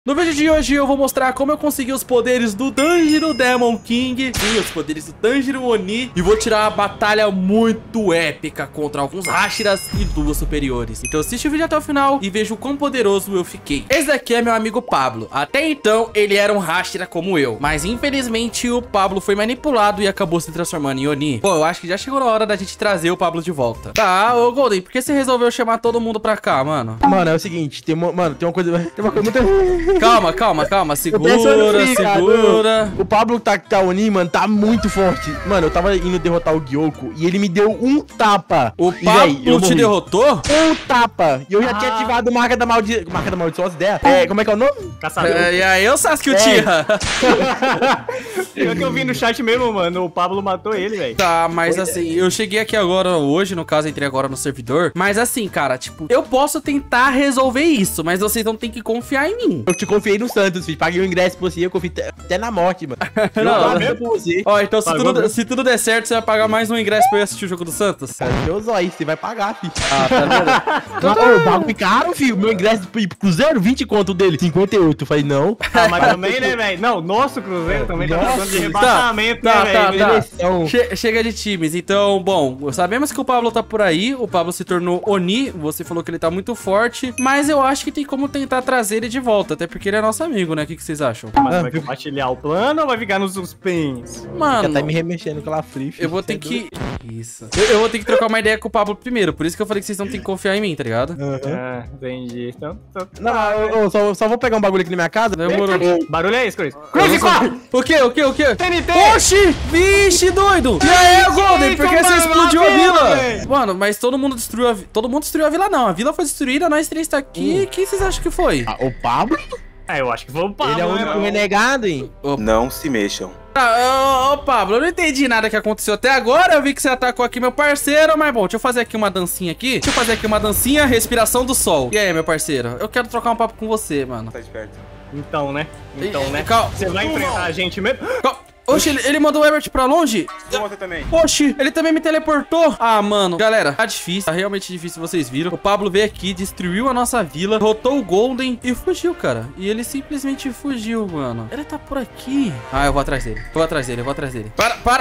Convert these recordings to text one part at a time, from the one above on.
No vídeo de hoje eu vou mostrar como eu consegui os poderes do Tanjiro Demon King e os poderes do Tanjiro Oni e vou tirar uma batalha muito épica contra alguns Hashiras e duas superiores. Então assiste o vídeo até o final e veja o quão poderoso eu fiquei. Esse daqui é meu amigo Pablo. Até então ele era um Hashira como eu, mas infelizmente o Pablo foi manipulado e acabou se transformando em Oni. Pô, eu acho que já chegou na hora da gente trazer o Pablo de volta. Tá, ô Golden, por que você resolveu chamar todo mundo pra cá, mano? Mano, é o seguinte, tem uma coisa muito... Calma, segura. O Pablo tá Oni, mano, tá muito forte. Mano, eu tava indo derrotar o Gyoko e ele me deu um tapa. O Pablo te derrotou? Um tapa. E eu já tinha ativado marca da maldição, as ideias. Como é que é o nome? Caçador. E aí, eu Sasuke Uchiha. Eu que eu vi no chat mesmo, mano, o Pablo matou ele, velho. Tá, mas assim, eu cheguei aqui agora, hoje, no caso, entrei agora no servidor. Mas assim, cara, tipo, eu posso tentar resolver isso, mas vocês não tem que confiar em mim. Eu te confiei no Santos, filho. Paguei o ingresso por você, eu confiei até na morte, mano. Não, mesmo por você. Ó, então se tudo der certo, você vai pagar mais um ingresso pra eu assistir o jogo do Santos? Cara, Deus, ó, aí você vai pagar, filho. Ah, tá vendo? Não, o bagulho caro, filho. Meu ingresso pro Cruzeiro, 20 conto dele. 58. Eu falei, não. Ah, mas também, né, velho? Não, nosso Cruzeiro também tá precisando de rebaixamento, né, velho? Chega de times. Então, bom, sabemos que o Pablo tá por aí. O Pablo se tornou Oni. Você falou que ele tá muito forte. Mas eu acho que tem como tentar trazer ele de volta. Até porque ele é nosso amigo, né? O que vocês acham? Mas vai compartilhar o plano ou vai ficar nos suspense? Mano, já tá me remexendo com aquela free, filho. eu vou ter que... Isso. Eu vou ter que trocar uma ideia com o Pablo primeiro. Por isso que eu falei que vocês não tem que confiar em mim, tá ligado? Ah, entendi. Então... Não, eu só vou pegar um bagulho aqui na minha casa. Demorou. Barulho é esse, Chris? O quê? TNT! Oxi! Vixe, doido! E aí, Golden, por que você explodiu a vila? Mano, mas todo mundo destruiu a vila. Todo mundo destruiu a vila, não. A vila foi destruída, nós três tá aqui. Quem vocês acham que foi? O Pablo? Eu acho que foi o Pablo. Ele é o único renegado, hein? Não se mexam. Ô, Pablo, eu não entendi nada que aconteceu até agora. Eu vi que você atacou aqui meu parceiro, mas bom, deixa eu fazer aqui uma dancinha aqui. Respiração do sol. E aí, meu parceiro? Eu quero trocar um papo com você, mano. Tá de perto. Então, né? Calma. Você vai enfrentar a gente mesmo? Oxi, ele mandou o Herbert pra longe? Você também. Oxi, ele também me teleportou. Ah, mano. Galera, tá difícil. Tá realmente difícil, vocês viram. O Pablo veio aqui, destruiu a nossa vila, derrotou o Golden e fugiu, cara. E ele simplesmente fugiu, mano. Ele tá por aqui. Ah, eu vou atrás dele. Eu vou atrás dele.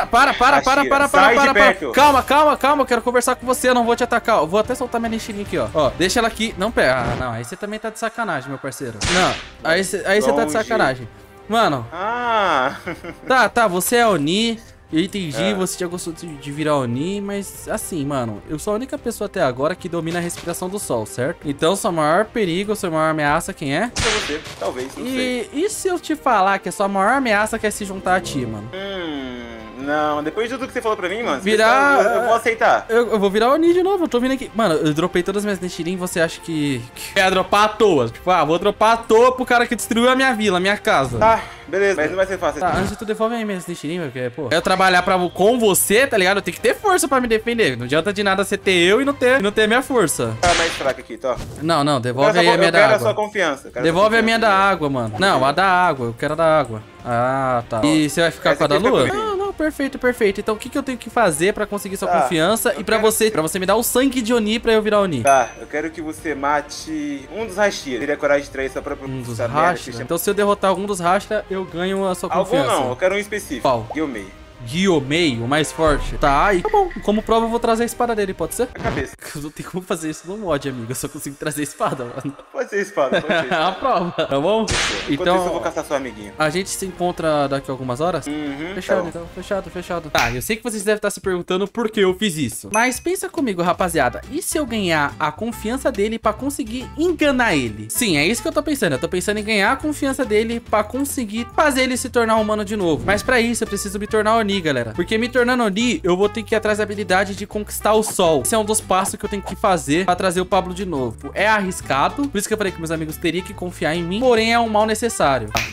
Para. Calma. Eu quero conversar com você. Eu não vou te atacar. Eu vou até soltar minha lixeirinha aqui, ó. Ó, deixa ela aqui. Não pega. Ah, não. Aí você também tá de sacanagem, meu parceiro. Não. Aí você tá de sacanagem. Mano. Tá, você é Oni. Eu entendi, você já gostou de virar Oni, mas assim, mano, eu sou a única pessoa até agora que domina a respiração do sol, certo? Então, sua maior perigo, sua maior ameaça, quem é? É você, talvez, não sei. E se eu te falar que a sua maior ameaça quer se juntar a ti, mano? Não, depois de tudo que você falou pra mim, mano, eu vou aceitar. Eu vou virar Oni de novo, eu tô vindo aqui. Mano, eu dropei todas as minhas Nichirin, você acha que ia dropar à toa? Tipo, vou dropar à toa pro cara que destruiu a minha vila, a minha casa. Tá, beleza, mas não vai ser fácil. Tá, antes de tu devolve aí minhas Nichirin, porque, pô, eu trabalhar com você, tá ligado? Eu tenho que ter força pra me defender. Não adianta de nada você ter eu e não ter minha força. Tá mais fraca aqui, tá? Não, devolve aí a minha da água. Eu quero a sua confiança. Devolve a minha da água, mano. Não, a da água, eu quero a da água. Ah, tá. E você vai ficar com a da lua? Não, perfeito. Então o que eu tenho que fazer pra conseguir sua confiança e pra você me dar o sangue de Oni pra eu virar Oni? Tá, eu quero que você mate um dos Hashiras. Teria coragem de trair sua própria... Um dos Hashira? Então se eu derrotar algum dos Hashira, eu ganho a sua confiança. Algum não, eu quero um específico. Qual? Gyomei. Gyomei, o mais forte. Tá, e tá bom. Como prova, eu vou trazer a espada dele, pode ser? A cabeça. Eu não tenho como fazer isso no mod, amigo. Eu só consigo trazer a espada, mano. Pode ser espada, pode ser. É uma prova, tá bom? Enquanto isso, eu vou caçar seu amiguinho. A gente se encontra daqui a algumas horas? Fechado, então. Fechado. Tá, eu sei que vocês devem estar se perguntando por que eu fiz isso. Mas pensa comigo, rapaziada. E se eu ganhar a confiança dele pra conseguir enganar ele? Sim, é isso que eu tô pensando. Eu tô pensando em ganhar a confiança dele pra conseguir fazer ele se tornar humano de novo. Mas pra isso, eu preciso me tornar Oni, galera. Porque me tornando Oni, eu vou ter que ir atrás da habilidade de conquistar o sol. Esse é um dos passos que eu tenho que fazer pra trazer o Pablo de novo. É arriscado, por isso que eu falei que meus amigos teriam que confiar em mim, porém é um mal necessário.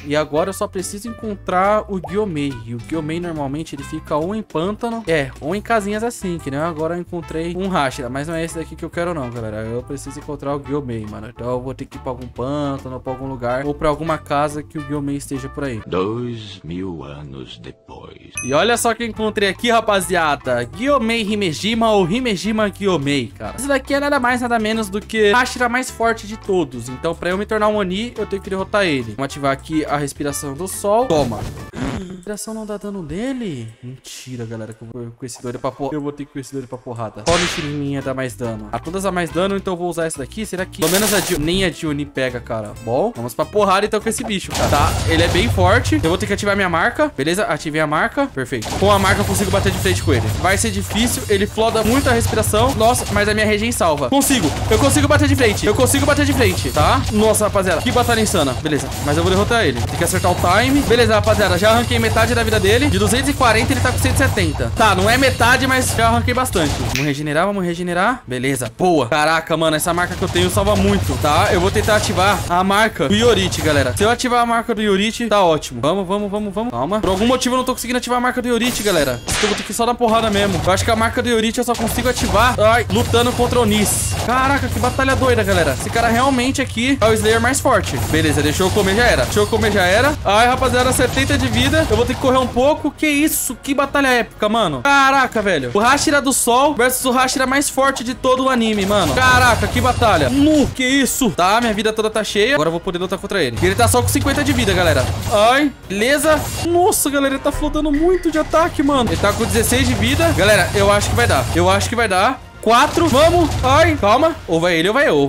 E agora eu só preciso encontrar o Gyomei. E o Gyomei normalmente ele fica ou em pântano, ou em casinhas assim, que nem agora eu encontrei um Hashira. Mas não é esse daqui que eu quero não, galera. Eu preciso encontrar o Gyomei, mano. Então eu vou ter que ir pra algum pântano, pra algum lugar, ou pra alguma casa que o Gyomei esteja por aí. 2000 anos depois. E olha só que eu encontrei aqui, rapaziada. Gyomei Himejima ou Himejima Gyomei, cara. Esse daqui é nada mais, nada menos do que a Hashira mais forte de todos. Então pra eu me tornar um Oni, eu tenho que derrotar ele. Vamos ativar aqui a respiração do sol. Toma. A respiração não dá dano nele? Mentira, galera, que eu vou com esse doido pra porrada. Eu vou ter que ir com esse doido pra porrada. Qual Nichirinha dá mais dano? A todas dá mais dano, então eu vou usar essa daqui. Será que pelo menos nem a de Oni pega, cara? Bom, vamos pra porrada então com esse bicho, cara. Tá, ele é bem forte. Eu vou ter que ativar minha marca. Beleza, ativei a marca. Perfeito. Com a marca eu consigo bater de frente com ele. Vai ser difícil, ele floda muito a respiração. Nossa, mas a minha regen salva. Consigo, eu consigo bater de frente. Eu consigo bater de frente, tá? Nossa, rapaziada, que batalha insana. Beleza, mas eu vou derrotar ele. Tem que acertar o time. Beleza, rapaziada, já arranquei metade da vida dele. De 240 ele tá com 170. Tá, não é metade, mas já arranquei bastante. Vamos regenerar, vamos regenerar. Beleza, boa. Caraca, mano, essa marca que eu tenho salva muito, tá? Eu vou tentar ativar a marca do Yorite, galera. Se eu ativar a marca do Yorite, tá ótimo. Vamos. Calma. Por algum motivo eu não tô conseguindo ativar a marca do Yorite, galera. Eu vou ter que só dar porrada mesmo. Eu acho que a marca do Yorite eu só consigo ativar lutando contra o Nis. Caraca, que batalha doida, galera. Esse cara realmente aqui é o Slayer mais forte. Beleza, deixou eu comer, já era. Ai, rapaziada, 70 de vida. Eu vou ter que correr um pouco. Que isso? Que batalha épica, mano. Caraca, velho. O Hashira do Sol versus o Hashira mais forte de todo o anime, mano. Caraca, que batalha. Que isso? Tá, minha vida toda tá cheia. Agora eu vou poder lutar contra ele. Ele tá só com 50 de vida, galera. Ai, beleza. Nossa, galera, ele tá flodando muito de ataque, mano. Ele tá com 16 de vida. Galera, eu acho que vai dar. 4, vamos. Ai, calma. Ou vai ele, ou vai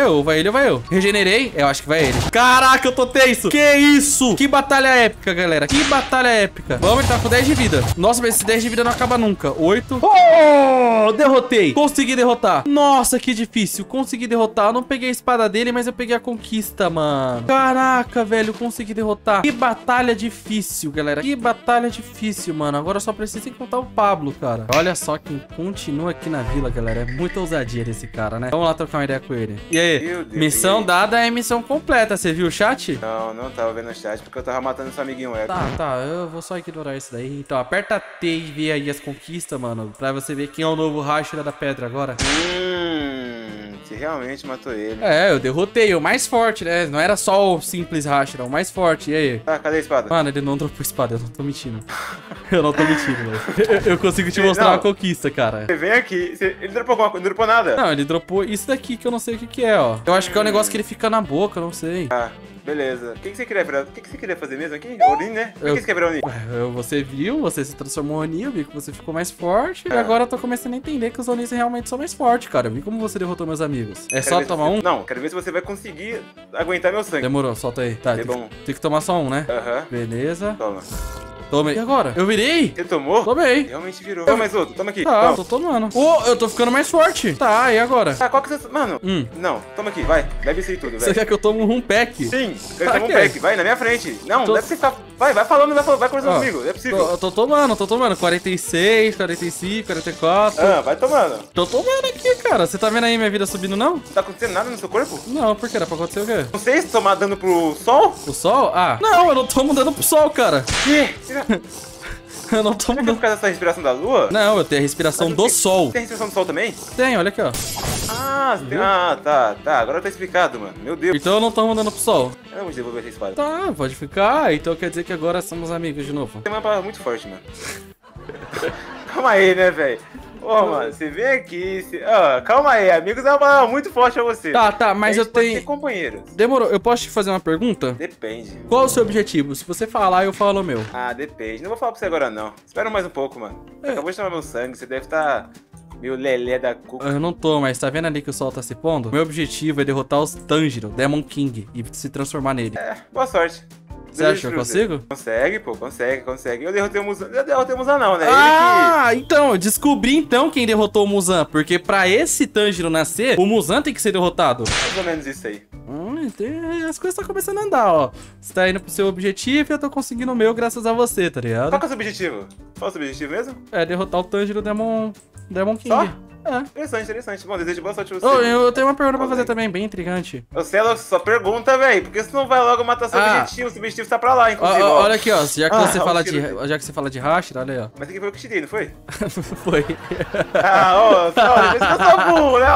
eu. Regenerei. Eu acho que vai ele. Caraca, eu tô tenso. Que isso? Que batalha épica, galera. Que batalha épica. Vamos, ele tá com 10 de vida. Nossa, mas esse 10 de vida não acaba nunca. 8. Oh, derrotei. Consegui derrotar. Nossa, que difícil. Consegui derrotar. Eu não peguei a espada dele, mas eu peguei a conquista, mano. Caraca, velho. Consegui derrotar. Que batalha difícil, galera. Que batalha difícil, mano. Agora eu só preciso encontrar o Pablo, cara. Olha só quem continua aqui na vila, galera. É muita ousadia desse cara, né? Vamos lá trocar uma ideia com ele. E aí? Missão dada é missão completa. Você viu o chat? Não tava vendo o chat porque eu tava matando seu amiguinho Echo. Tá. Eu vou só ignorar isso daí. Então, aperta T e vê aí as conquistas, mano. Pra você ver quem é o novo Hashira da Pedra agora. Você realmente matou ele. É, eu derrotei. O mais forte, né? Não era só o simples Hashira, o mais forte. E aí? Ah, cadê a espada? Mano, ele não dropou espada. Eu não tô mentindo. Eu não tô mentindo, velho. Eu consigo te mostrar uma conquista, cara. Você vem aqui. Ele dropou alguma coisa? Não dropou nada? Não, ele dropou isso daqui que eu não sei o que é, ó. Eu acho que é um negócio que ele fica na boca, eu não sei. Ah, beleza. O que você queria virar? O que você queria fazer mesmo aqui? Oni, né? Por que você quer virar Oni? Você viu, você se transformou em Oni, eu vi que você ficou mais forte. E agora eu tô começando a entender que os Onis realmente são mais fortes, cara. Eu vi como você derrotou meus amigos. É só tomar um? Não, quero ver se você vai conseguir aguentar meu sangue. Demorou, solta aí. Tá, tem que tomar só um, né? Aham. Beleza. Toma. Tomei. E agora? Eu virei? Você tomou? Tomei. Realmente virou. Toma mais outro, toma aqui. Tá, tô tomando. Eu tô ficando mais forte. Tá, e agora? Tá, qual que você... Mano, não, toma aqui, vai. Bebe isso aí tudo, velho. Você quer que eu tome um pack? Sim, eu tomo um pack. Vai, na minha frente. Não, deve ser ficar... Vai falando, vai conversando comigo. É possível. Tô tomando. 46, 45, 44. Ah, vai tomando. Tô tomando aqui, cara. Você tá vendo aí minha vida subindo, não? Não tá acontecendo nada no seu corpo? Não, por que? Era pra acontecer o quê? Não sei se tomar dano pro sol? O sol? Ah, não, eu não tomo dano pro sol, cara. Que? Eu não tomo Será que é por causa dessa respiração da lua? Não, eu tenho a respiração do sol. Tem respiração do sol também? Tem, olha aqui, ó. Tá. Agora tá explicado, mano. Meu Deus. Então eu não tô mandando pro sol. Eu não vou devolver essa espada. Tá, pode ficar. Então quer dizer que agora somos amigos de novo. Tem uma palavra muito forte, mano. Calma aí, né, velho? Ô, mano, você vem aqui... calma aí, amigos é uma palavra muito forte pra você. Tá, mas eu tenho... Ser companheiros. Demorou, eu posso te fazer uma pergunta? Depende. Qual é o seu objetivo? Se você falar, eu falo o meu. Ah, depende. Não vou falar pra você agora, não. Espera mais um pouco, mano. Você acabou de tomar meu sangue, você deve estar... Meu lelé da cuca. Eu não tô, mas tá vendo ali que o sol tá se pondo? Meu objetivo é derrotar os Tanjiro, Demon King, e se transformar nele. Boa sorte. Você acha que eu consigo? Consegue, pô, consegue. Eu derrotei o Muzan não, né? Então, eu descobri então quem derrotou o Muzan, porque pra esse Tanjiro nascer, o Muzan tem que ser derrotado. Mais ou menos isso aí. As coisas estão começando a andar, ó. Você tá indo pro seu objetivo e eu tô conseguindo o meu graças a você, tá ligado? Qual que é o seu objetivo? Qual é o seu objetivo mesmo? É derrotar o Tanjiro Demon King. Só? Interessante, interessante. Bom, desejo boa sorte pra você. Ô, eu tenho uma pergunta pra fazer também, bem intrigante. Ô, Celo, só pergunta, velho. Por que você não vai logo matar seu objetivo? Seu objetivo tá pra lá, inclusive. Olha aqui, ó. Já que você fala de Hashira, olha aí, ó. Mas aqui foi eu que te dei, não foi? Foi. Depois que eu sou burro, né?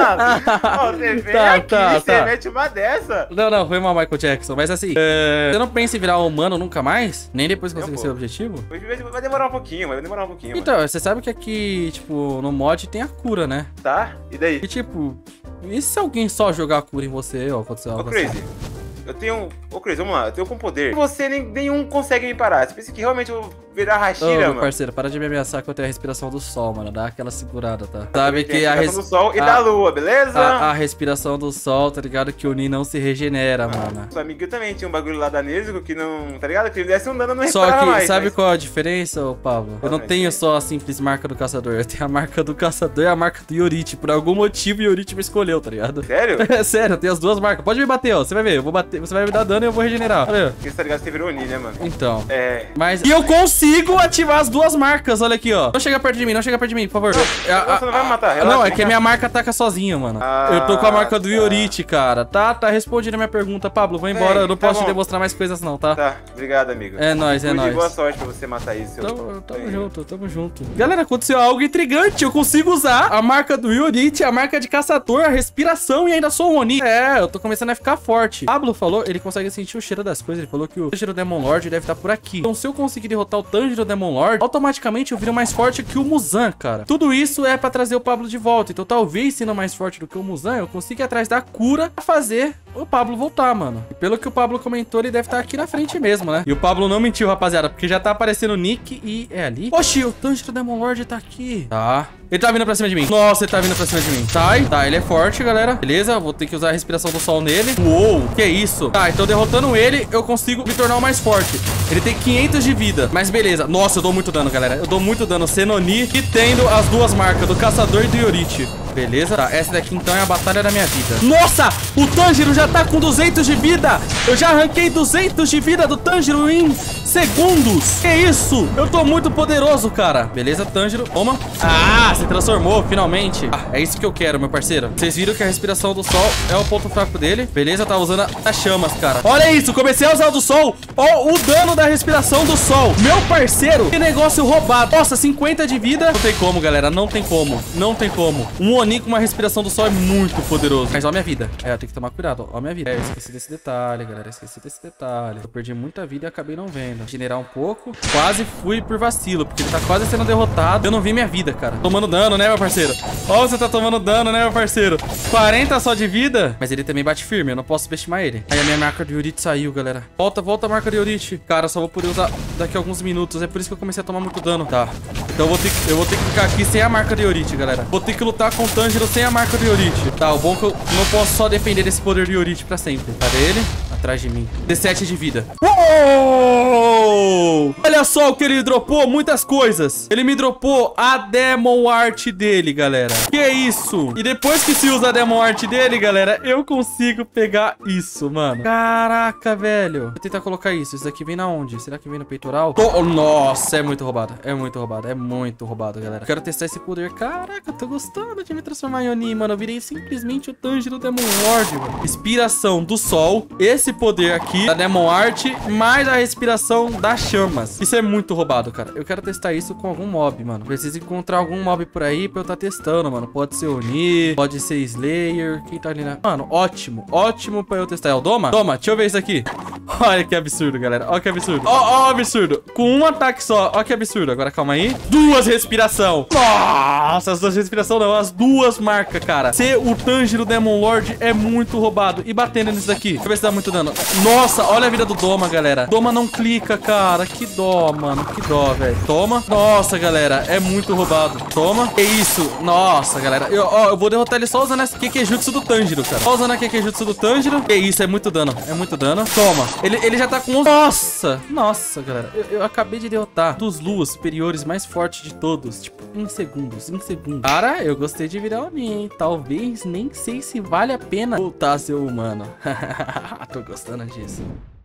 Ó, você vem aqui, você mete uma dessa. Não, foi mal Michael Jackson. Mas assim, você não pensa em virar humano nunca mais? Nem depois que conseguir seu objetivo? Vai demorar um pouquinho, Então, você sabe que aqui, tipo, no mod tem a cura, né? Tá, e daí? E tipo, e se alguém só jogar a cura em você ou acontecer algo assim? Crazy, eu tenho... Ô, Crazy, vamos lá, eu tenho com poder. Você, nenhum consegue me parar. Você pensa que realmente eu vou virar Hashira, meu parceiro, para de me ameaçar que eu tenho a respiração do sol, mano. Dá aquela segurada, tá? Sabe que a respiração do sol e da lua, beleza? A respiração do sol, tá ligado? Que o Ni não se regenera, mano. Seu amigo também tinha um bagulho lá da Nezuko que não... Tá ligado? Que ele desse um dano, não Só reparava que, mais. sabe qual é a diferença, ô Pablo? Eu não tenho só a simples marca do caçador. Eu tenho a marca do caçador e a marca do Yorite. Por algum motivo, o Yorite me escolheu, tá ligado? Sério? É sério, eu tenho as duas marcas. Pode me bater, ó. Você vai ver. Eu vou bater. Você vai me dar dano e eu vou regenerar. Valeu. Porque você tá ligado que você virou Oni, né, mano? Então. Mas... E eu consigo ativar as duas marcas, olha aqui, ó. Não chega perto de mim, por favor. Você não vai me matar, relaxa. Não, é que a minha marca ataca sozinho, mano. Eu tô com a marca do Yorite, cara. Tá respondido a minha pergunta, Pablo. Vou embora, eu não posso te demonstrar mais coisas não, tá? Tá, obrigado, amigo. É nóis, é nóis. Boa sorte pra você matar isso. Tamo junto. Galera, aconteceu algo intrigante. Eu consigo usar a marca do Yorite, a marca de caçador, a respiração e ainda sou um Oni. Eu tô começando a ficar forte. Pablo falou, ele consegue sentir o cheiro das coisas. Ele falou que o Tanjiro Demon Lord deve estar por aqui. Então, se eu conseguir derrotar o Tanjiro Demon Lord, automaticamente eu viro mais forte que o Muzan, cara. Tudo isso é pra trazer o Pablo de volta. Então, talvez, sendo mais forte do que o Muzan, eu consiga ir atrás da cura pra fazer o Pablo voltar, mano. E pelo que o Pablo comentou, ele deve estar aqui na frente mesmo, né? E o Pablo não mentiu, rapaziada, porque já tá aparecendo o Nick e é ali. Oxi, o Tanjiro Demon Lord tá aqui. Tá. Ele tá vindo pra cima de mim. Nossa, ele tá vindo pra cima de mim. Tá, ele é forte, galera. Beleza, vou ter que usar a respiração do sol nele. Uou, que isso? Tá, então derrotando ele, eu consigo me tornar o mais forte. Ele tem 500 de vida, mas beleza. Nossa, eu dou muito dano, galera. Eu dou muito dano sendo Oni e tendo as duas marcas, do caçador e do Yorite. Beleza? Tá, essa daqui então é a batalha da minha vida. Nossa, o Tanjiro já tá com 200 de vida. Eu já arranquei 200 de vida do Tanjiro em segundos. Que isso? Eu tô muito poderoso, cara. Beleza, Tanjiro. Toma. Ah, se transformou, finalmente. É isso que eu quero, meu parceiro. Vocês viram que a respiração do sol é o ponto fraco dele. Beleza, tá usando as chamas, cara. Olha isso, comecei a usar o do sol. Ó, o dano da respiração do sol. Meu parceiro, que negócio roubado. Nossa, 50 de vida. Não tem como, galera, não tem como. Não tem como. Um Oni com uma respiração do sol é muito poderoso. Mas ó minha vida. Eu tenho que tomar cuidado, ó minha vida. Eu esqueci desse detalhe, galera, esqueci desse detalhe. Eu perdi muita vida e acabei não vendo. Generar um pouco. Quase fui por vacilo, porque ele tá quase sendo derrotado. Eu não vi minha vida, cara. Tomando dano, né, meu parceiro? Ó, você tá tomando dano, né, meu parceiro? 40 só de vida. Mas ele também bate firme, eu não posso subestimar ele. Aí a minha marca do Yorite saiu, galera. Volta a marca do Yorite. Cara, só vou poder usar daqui a alguns minutos. É por isso que eu comecei a tomar muito dano. Tá. Então eu vou ter que ficar aqui sem a marca do Yorite, galera. Vou ter que lutar com o Tanjiro sem a marca do Yorite. Tá, o bom é que eu não posso só depender desse poder do Yorite pra sempre. Cadê ele? Atrás de mim. 17 de vida. Uou! Olha só o que ele dropou, muitas coisas. Ele me dropou a Demon Art dele, galera. Que isso? E depois que se usa a Demon Art dele, galera, eu consigo pegar isso, mano. Caraca, velho. Vou tentar colocar isso. Isso daqui vem na onde? Será que vem no peitoral? Nossa, é muito roubado. É muito roubado. É muito roubado, galera. Quero testar esse poder. Caraca, eu tô gostando de me transformar em Oni, mano. Eu virei simplesmente o Tanjiro Demon Lord, mano. Inspiração do sol. Esse poder aqui da Demon Art, mais a respiração das chamas. Isso é muito roubado, cara. Eu quero testar isso com algum mob, mano. Preciso encontrar algum mob por aí pra eu tá testando, mano. Pode ser Oni, pode ser Slayer. Quem tá ali na... Mano, ótimo. Ótimo pra eu testar. É o Doma? Toma, deixa eu ver isso aqui. Olha que absurdo, galera. Olha que absurdo. Ó, absurdo. Com um ataque só. Olha que absurdo. Agora, calma aí. Duas respiração. Nossa, as duas respiração não. As duas marcas, cara. Ser o Tanjiro Demon Lord é muito roubado. E batendo nisso daqui. Deixa eu ver se dá muito dano. Nossa, olha a vida do Doma, galera. Doma não clica, cara. Que dó, mano. Que dó, velho. Toma. Nossa, galera. É muito roubado. Toma. Que isso. Nossa, galera. Eu vou derrotar ele só usando essa Kekejutsu do Tanjiro, cara. Só usando a Kekejutsu do Tanjiro. Que isso. É muito dano. É muito dano. Toma. Ele já tá com 11. Nossa. Nossa, galera. Eu acabei de derrotar dos Luas superiores mais fortes de todos. Tipo, em segundos. Em segundos. Cara, eu gostei de virar Oni, hein? Talvez nem sei se vale a pena voltar a ser humano. Tô gostando disso.